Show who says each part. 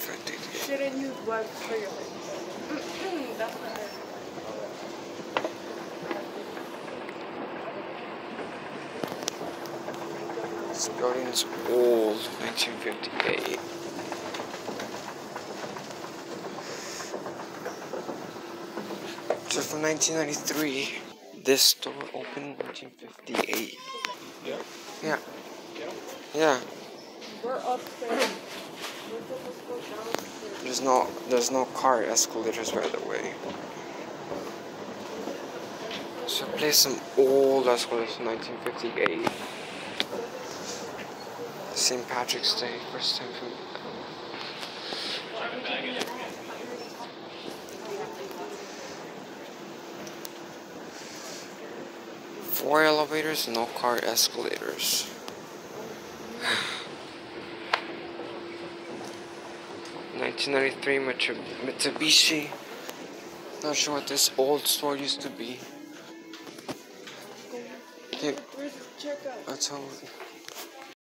Speaker 1: Shouldn't use webs for your face. That's not it.
Speaker 2: This building is old, 1958. So from 1993, this store opened in 1958.
Speaker 3: Yeah.
Speaker 2: Yeah. Yeah.
Speaker 1: We're upstairs. We're supposed to go downstairs.
Speaker 2: There's no car escalators, by the way. So I placed some old escalators from 1958. St. Patrick's Day, first time from. Four elevators, no car escalators. $1993 Mitsubishi. Not sure what this old store used to be. Okay,
Speaker 1: Where's the checkout?
Speaker 2: let's hold.